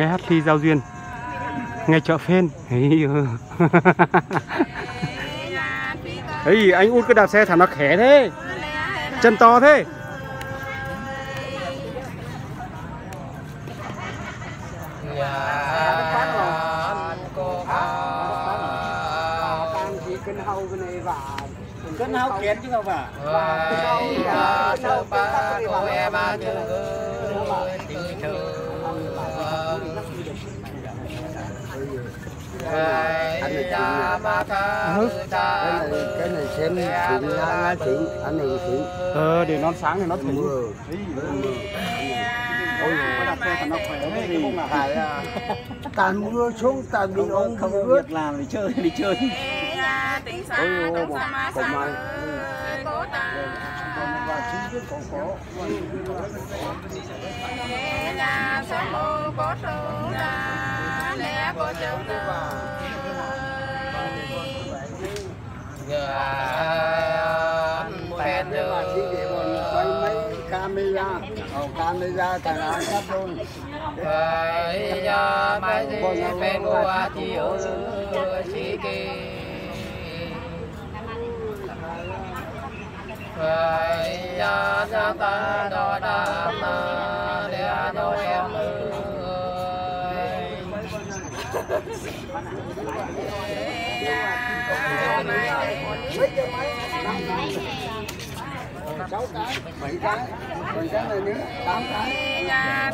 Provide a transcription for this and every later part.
Cái hát ly giao duyên ngay chợ Phên. Ấy anh út cứ đạp xe thảm nó khẽ thế, chân to thế. Cân hao kiến chứ không à? Cái này xem chuyện ra chuyện anh này chuyện Để non sáng thì nó thử. Ôi nó đặt xe nó khỏe gì tàn mưa xuống tàn bị ống không có việc làm đi chơi ôi một mai và chính biết còn có quay mấy camera thằng ăn sắp luôn sáu cái, 7 cái, còn cái này nữa, 8 cái.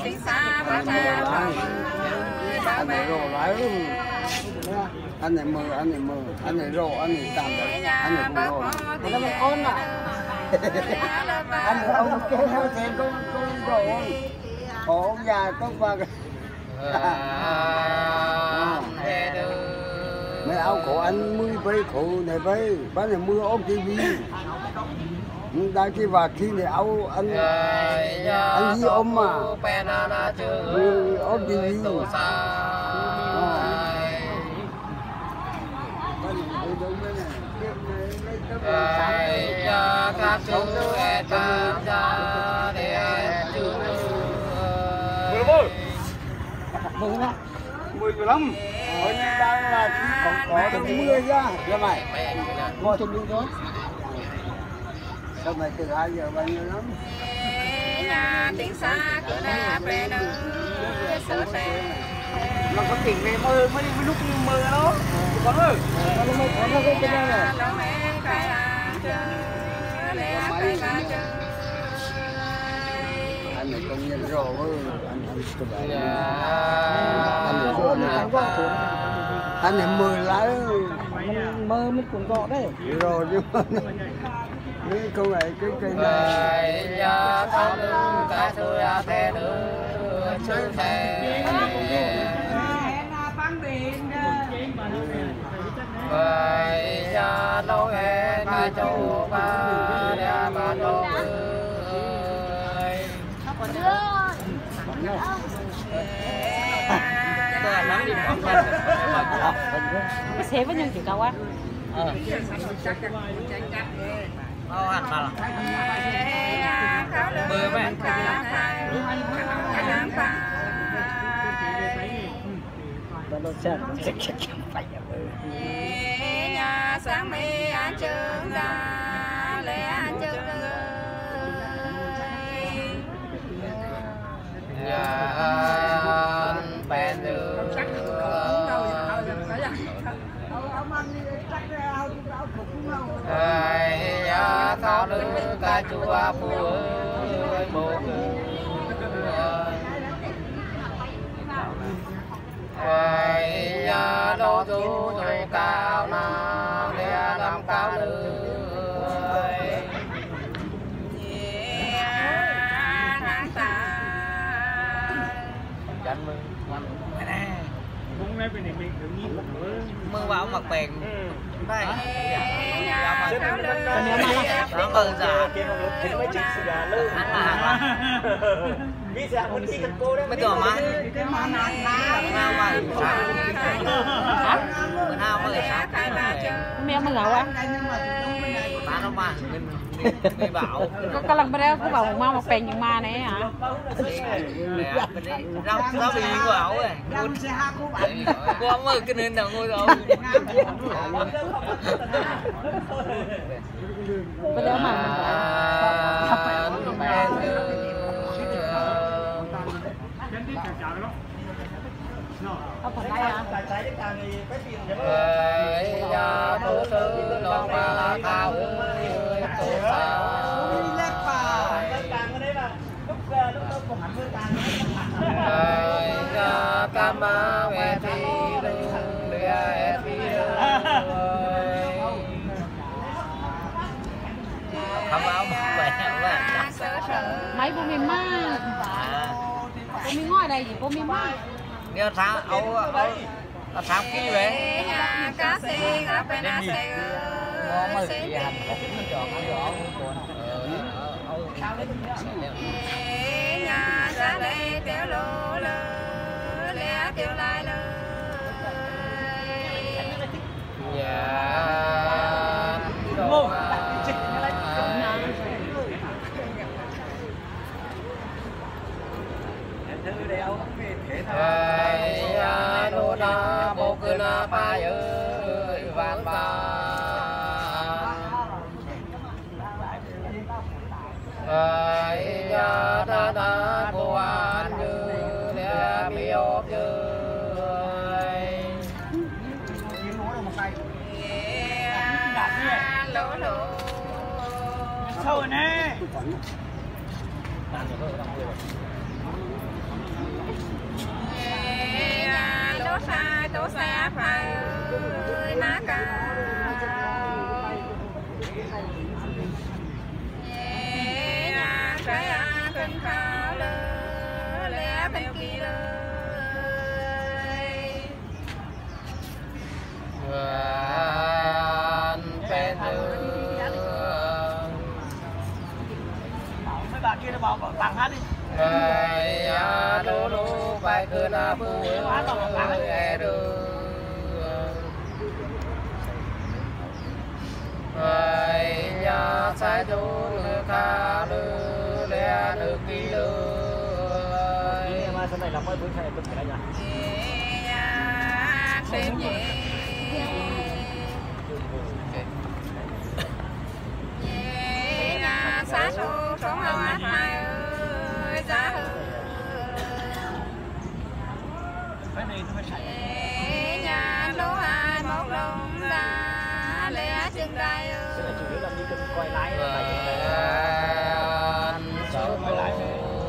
Anh này rồ lại luôn. Anh này mờ, anh này rồ, anh này tạm đấy, anh này cũng rồ. Anh này con à? Anh này ông kêu theo xem con rồ không? Có ông già có qua cái. Mấy áo của anh mươi vây khổ này vây, bán này mưa ôm tivi. Đang cái và khi này áo anh gì ôm mà ôm tivi. Mười lắm. Ở đây đang là khi có mưa ra ra mày ngồi trên đường thôi. Sao mày từ 2 giờ bao nhiêu lắm? Tiếng xa cửa đá về đường sửa xe. Mà có tỉnh về mơ mới lúc mơ đó. Có ơi. Nó cái này này. Anh này công nhân rồ anh này mười lá Mơ mới cuốn gọ đấy. rồi chứ cái câu này cái cây này Xe với nhân chịu cao quá. Hẳn mà mơ mẹ. Nó sẽ phải nhà sáng mi ăn trứng ra lẽ ăn trứng bèn đường thao nữ ca chùa phù ơi bố đô chú thầy cao nào để làm cao nữ chán mừng mưa vào mặc bèn đây nó mừng giả bây giờ mà mẹ mà lẩu á bán nó mà มีเบาก็กำลังไปแล้วก็บอกมามาเป็นอย่างมาเนี่ยฮะเราbị bảo rồi qua mở cái nền nào ngồi đâu ไปแล้วมา เอาผลได้อะ ya tu sư lòng ba cao tu sa ya kama ve thi lư không áo khỏe quá mấy bố mi ma bố mi ngồi đây gì bố mi ma nghe tháo tháo kỹ vậy nhà cá xe gặp bên nhà xe ngon mà gì hành cũng chọn ăn rõ nhà ra đây tiểu lô lơ lẽ tiểu lai lơ dạ đồ ya đô na bồ cơ na pa ơi vạn ba ya da da bồ an như lẽ mi ốp như lô lô sâu nè lô sai tô xa phải ơi má ca trái a cơn khao lơ lẽ bên kia an bên mấy bà kia nó bảo tặng hát đi ya đô đô bài cơ na bù e đơ ya sai đô lơ ca lơ lẽ lơ kỳ lơ mà sau này làm mấy bữa này tôi phải nhà xem gì xa số sống hao hát hai ơi giá hư cái này nó phải sạch nhà lỗ hai một lồng ra lẽ chân đây ơi chủ yếu là đi cần quay lái số quay lái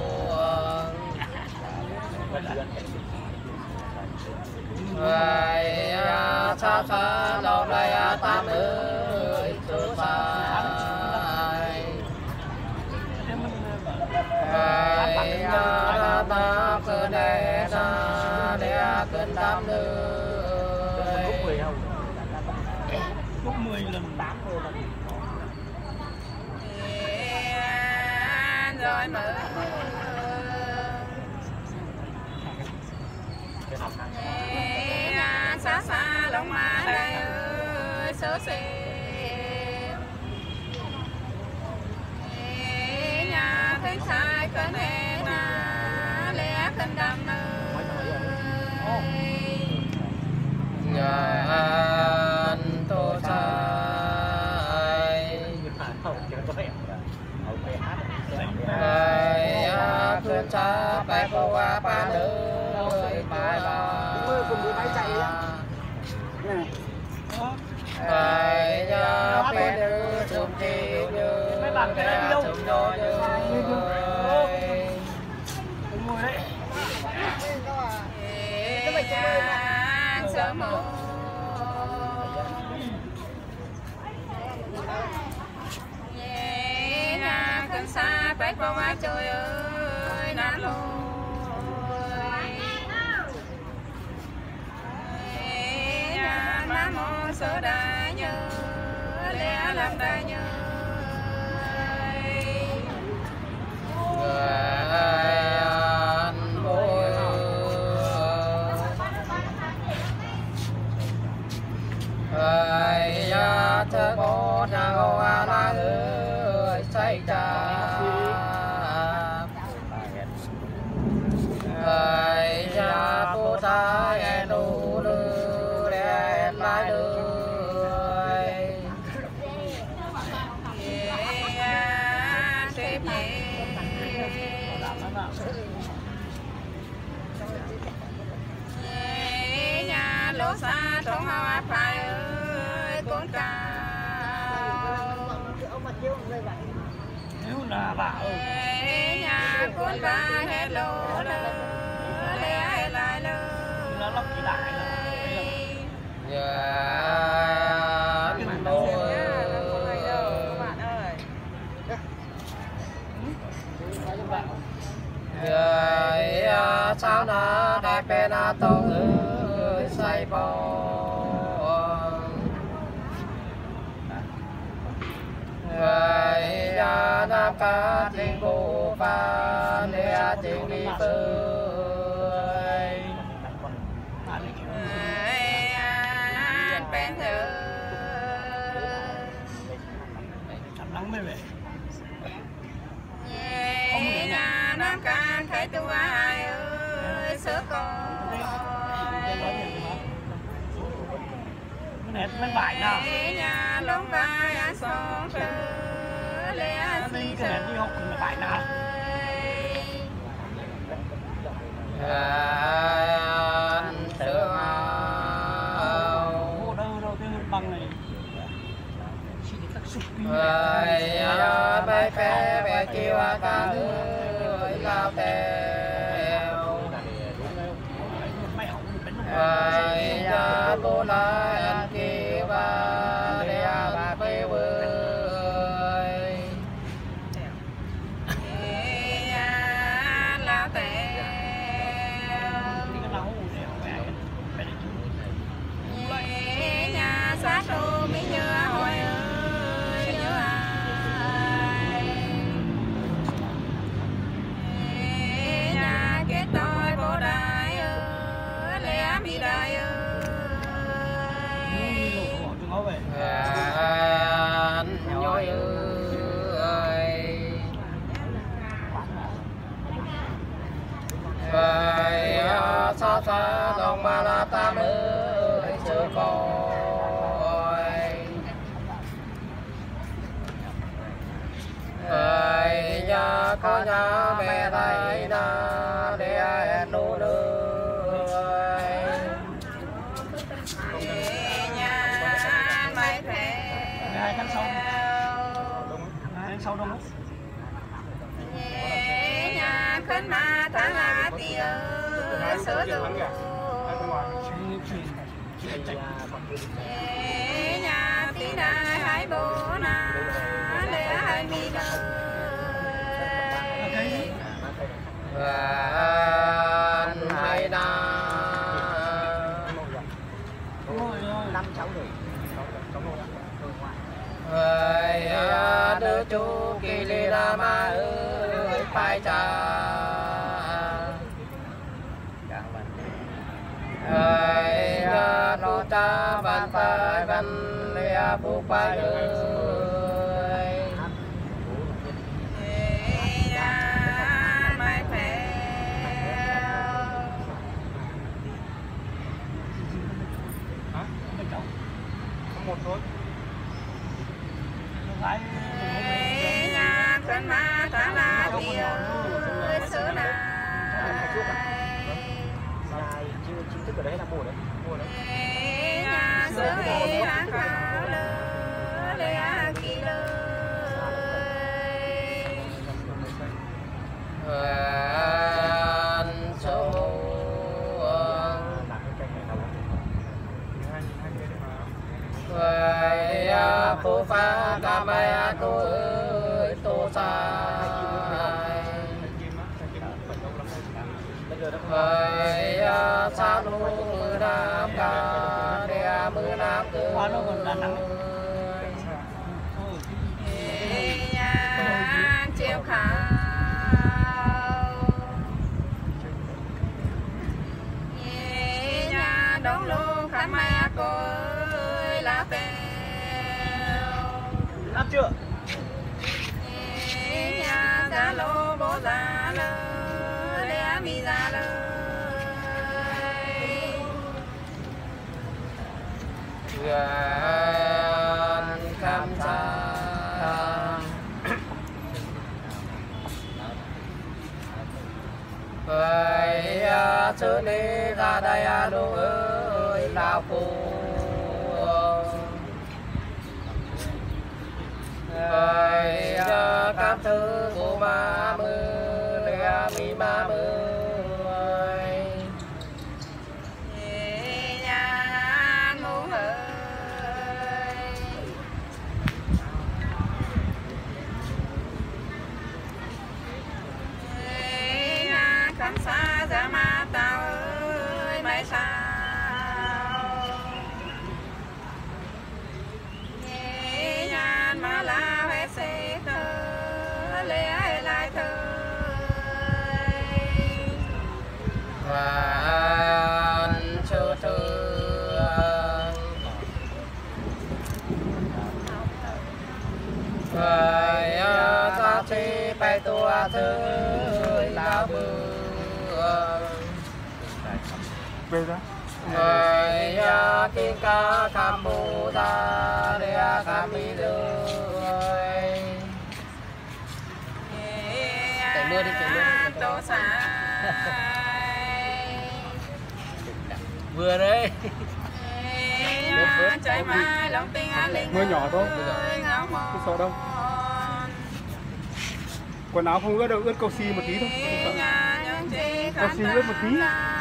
xa xa lâu nay tam ơi số sai ya ta cơ đề na đẻ cơn tam nơi cúp 10 lần 8 rồi rồi mở xa xa lòng má đây ơi số xe nhà thấy sai cơn hè na lẽ cơn đam nơi nhà an tô sai ya cơn xa bài cô qua ba nơi bài ba cùng đi máy chạy ya bên nữ chụp chi như mấy bạn cái này đi đâu chụp đôi như ngồi đấy sớm mơ nhà cơn xa phải qua má trời ơi nam lôi nhà má mô sơ đa nhớ lẽ làm đa nhớ ya thơ cô na cô la phải cha phải cha cô ta em đủ lư để lại đời nhà lô xa trong hoa phải ơi con cao nếu là bảo nhà con ba hết lô lơ lẽ lại lơ nó lóc chỉ lại sao nó đẹp bên tô ơi say bò người nam ca tình bộ pha lẽ tình đi phơi bên thơ nắng mới về nhà nam ca thấy tôi ai ơi sớ con nét mấy bài nào nhà lông vai ăn sông trời lẽ đi cái nét đi học là bài nào sớ mua đâu cái bằng này bay phê về kêu ca người lao theo nhà cô la ăn kêu để bạc về bơi nhà lao theo nhà sát đồ mi nhớ hỏi ơi nhớ ai nhà kết tôi vô đại ơi lẽ mi đại ơi nhoi ơi xa xa đồng ba la tam ơi chưa coi nhà có nhà mẹ đây na để em nô nơi nhà mày ai cắn sâu đông nhà khấn ma thả la tia sớ đồ nhà tí đại hai bố na lẽ hai mi đời hai na đứa chú kỳ lì la ma ơi phải cha nó cha van phải van lìa phúc phải ơi mai phèo một thôi. nhà cơn ma thả la tia sớ na chính thức ở đây là mùa đấy. nhà sớ đi lá khảo lơ lẽ kỳ lơ cô pha ca mai cô ơi tô sai sao nu mưa nam ca để mưa nam cứ nhà chiều khảo nhà đón lô khát mai cô ơi lá bèo lắp chưa lô bố già lơ lẽ mi già lơ Gan cam sa ơi chớ đi ra đây đồ ơi lao phu ơi cam thư của ma mưa lea mi ma mưa xa ra ma tao ơi mày sao nghe nhan mà la hết xe thơ lẽ lại thơ và chờ thương người ta chỉ bay tua thương lao bờ về đó người kinh ca tham bồ ta để tham mi đời chạy mưa đi tô xa vừa đấy chạy mai lòng tình an linh mưa nhỏ thôi không sợ đâu quần áo không ướt đâu, ướt cầu xi một tí thôi cầu xi ướt một tí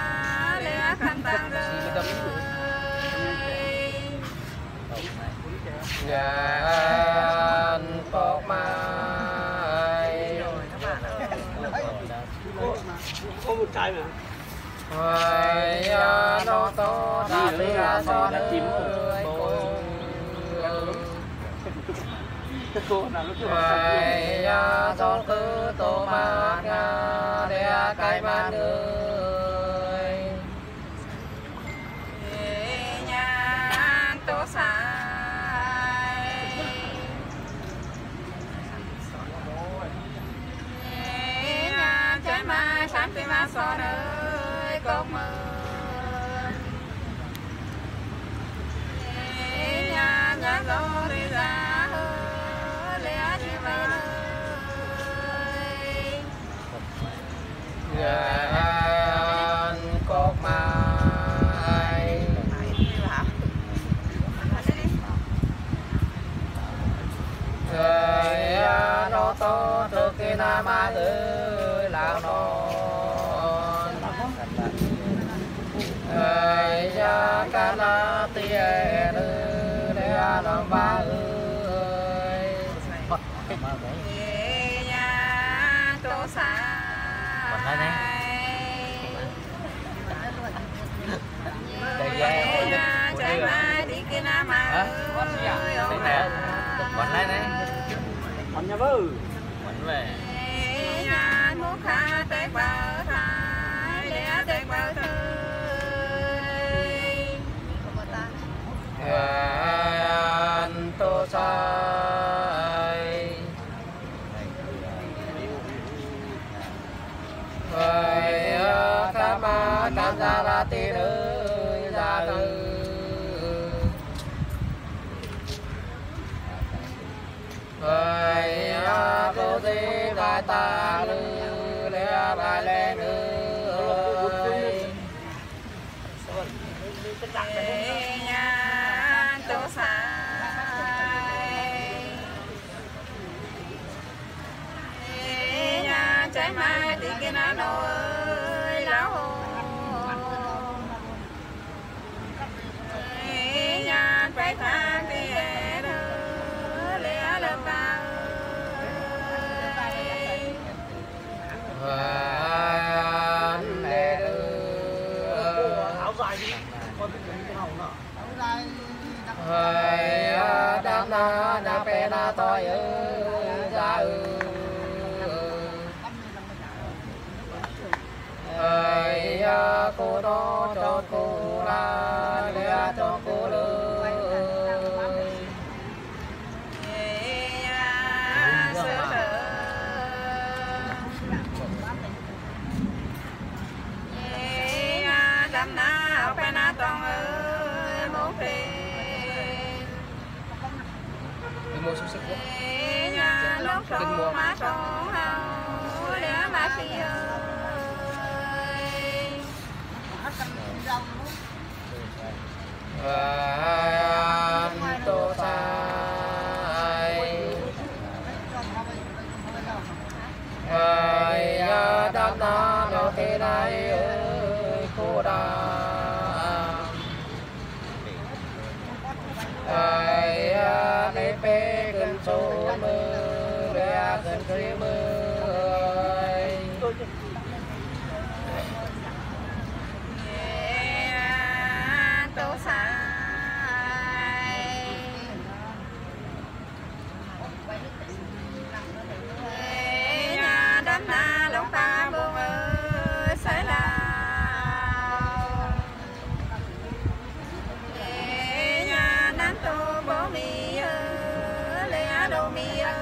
Gan bọc mai có một trái mà ơi nó to đã đi ra so đã chìm ơi gió cứ tô mát để cái ban người nhan tô xa trái mai sáng tuy mà son ơi con mơ nhà gió đi ra lẽ như vậy Gan cột mai người nó to trước khi na ma ơi lão non người cá na tia để làm ba ơi nhà tô xa trái mai đi kia nam mà quẩn lại đấy còn nhà vư quẩn về nhà mua khá tết bờ thái lẽ tết bờ thời gan tô sai người cam ra la tì ơi ra ơi người cô gì lại ta lư lẽ lại lên ơi nhà tô xa nhà trái mai đi kia nó ơi lão hồ nhà phải thang đi lẽ lâm ta Gan lê đưa áo dài đi con bị cái hỏng nọ áo dài hơi đam na na pe na toi ơi ra ơi cô đó cho cô la để cho cô lơi lộc bên na toàn ơi muốn phê đừng mua xúc xích quá nhà lúc số má tròn hao để má khi ơi tô sai đam na nó thế này ơi cô đà lấy pe gần số mưa để gần cây mưa tô sai nhà đám na lông ta buông ơi sai lao nhà đám tô bố mi ơi lẽ đồ mi ơi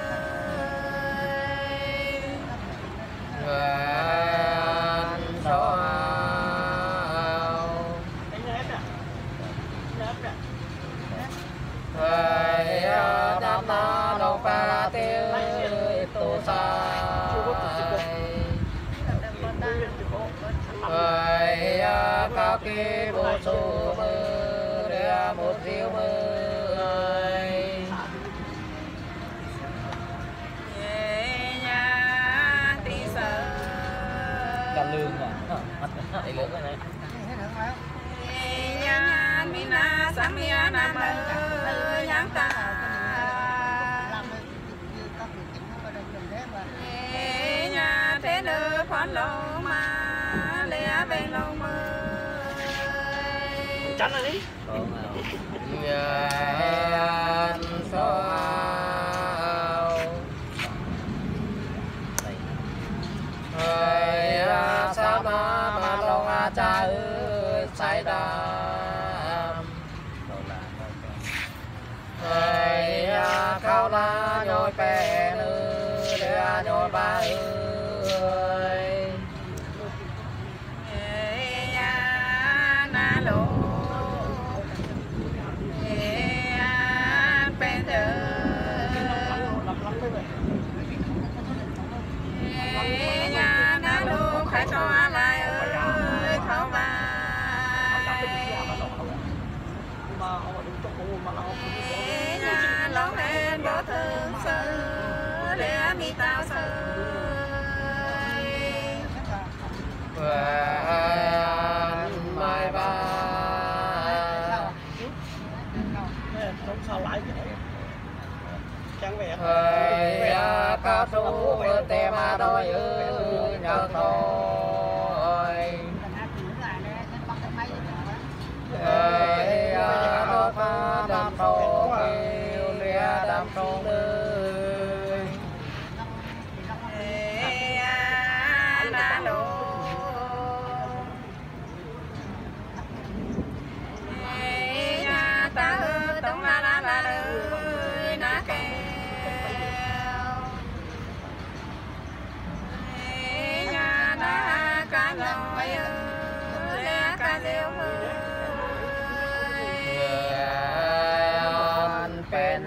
đam na đâu pa tiêu tô sai cao kỳ bộ số mơ để một riêu mơ nhà tí sợ cả lương à để lương cái này nhà mina samia nam ơi nhang ta nhà thế nữ phán lô mà lẽ bên lô mơ chắn rồi đi sao mà lòng cha ơi say đam cao la nhồi pe nữ để nhồi ba ơi nhà na lô bên nhà na lô khai cho lại ơi khó vai nhà lóng lên bó thương sơ để mi tao sơ mai ba sao lại chẳng vẻ cao su tè mà đôi nhờ thôi đôi pha đam trâu kêu lia đam trâu ơi na lô nhà ta ơi tông la ơi na kêu nhà na cá nhồi ơi lẽ cá rêu ơi pen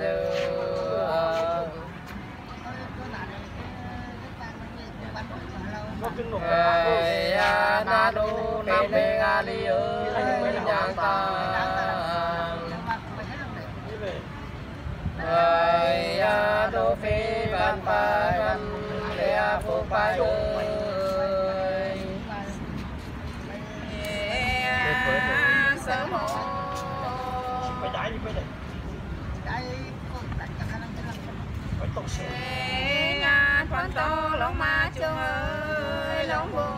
na đu lên lên ali ơi nhang ta đô phi văn phai văn lea phụ phai ơi sớm hồ phải đáy đi phải đáy phải tổ sửa nhà con to lông má chung ơi lông bồ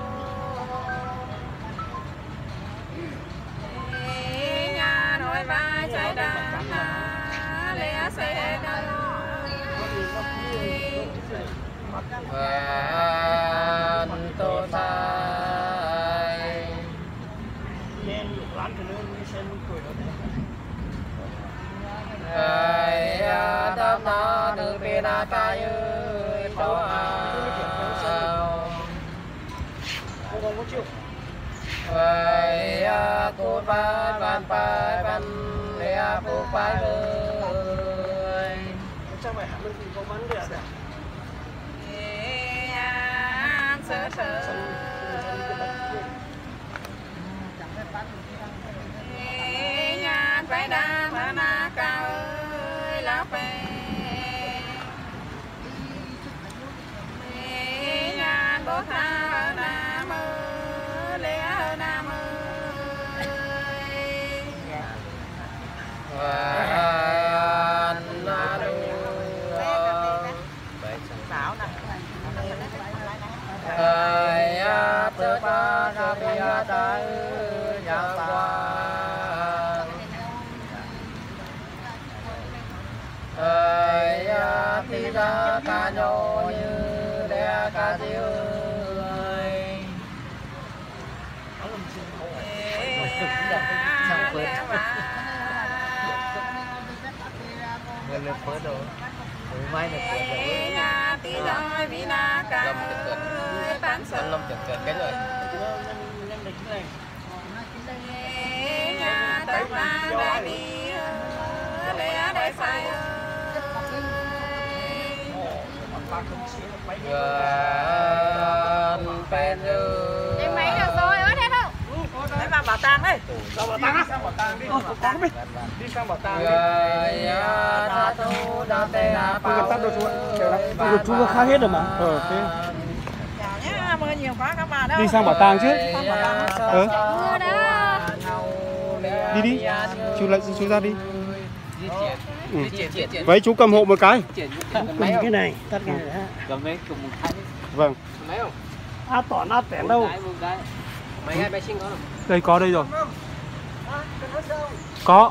nhà nội vai trái đàn lẽ xe nơi tô sai nên lục lán thì nên xem cười đó đam na được bên cay cho không có chịu vậy cột ba bàn bài bàn lệ phục bài người Sao mày hẳn mình có bắn được à? sơ sơ nhàn phải đa mà na cao ơi lá phê nhàn bố tha nam ơi lẽ nam ơi và na lu bảo nè ai tơ ba ra bia trái nhà qua ai thì ra ca nhô như lẽ ca diêu người lực phớt rồi mai lực phớt rồi nhà tí đôi vì na cao lâm chật cật bán sơ lâm chật cật cái rồi nhà ta ra đi lẽ để sai gần bên Em mấy được rồi, ớt hết không? để vào bảo tàng đấy Sao bảo tàng á? Sang bảo tàng đi. Có biết. Đi sang bảo tàng đi. ta tu da te a Tôi gặp tắt đồ chú ạ. Đồ chú có khá hết rồi mà. Thế. chào nhé mưa nhiều quá các bạn đâu Đi sang bảo tàng chứ. Mưa đó. Đi đi. Chú lại chú ra đi. di chuyển Vậy chú cầm hộ một cái. máy không? này, tắt cái này. Cầm mấy cùng một cái Vâng. máy không? Á tỏ nát tẻn đâu. Máy hai máy sinh có không? Đây có đây rồi. Có.